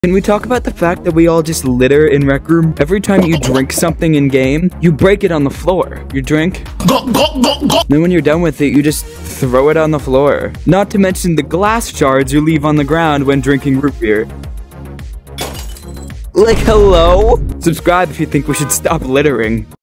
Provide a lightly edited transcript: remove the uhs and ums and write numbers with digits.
Can we talk about the fact that we all just litter in Rec Room? Every time you drink something in game, you break it on the floor. Your drink. Then when you're done with it, you just throw it on the floor. Not to mention the glass shards you leave on the ground when drinking root beer. Like, hello? Subscribe if you think we should stop littering.